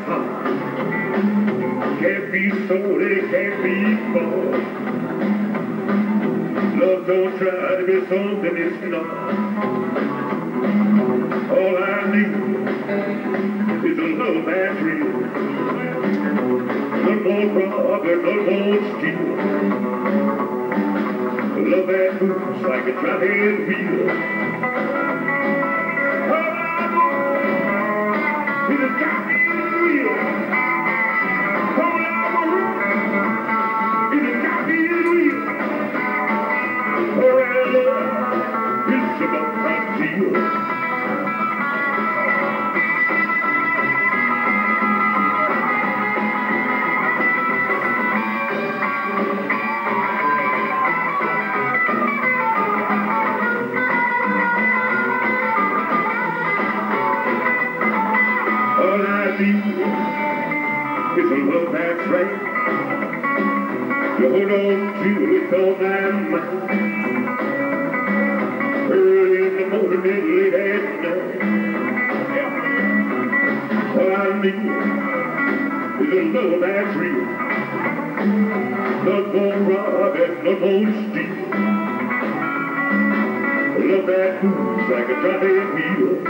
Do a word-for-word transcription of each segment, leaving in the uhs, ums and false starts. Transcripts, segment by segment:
heart. Can't be sold, it can't be bought. Love don't try to be something it's not. All I need is a love that's real. No more rob and no more steal. Love that moves like a dry-head wheel. All I want is a goddamn wheel. All I want is a goddamn wheel. All I love is about that deal. It's a love that's right. You hold on to it all night. Early in the morning and late at night. All I need is a love that's real. Not more rob and not more steal. A love that moves like a dry-head wheel.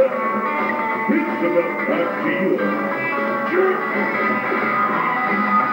It's about that deal.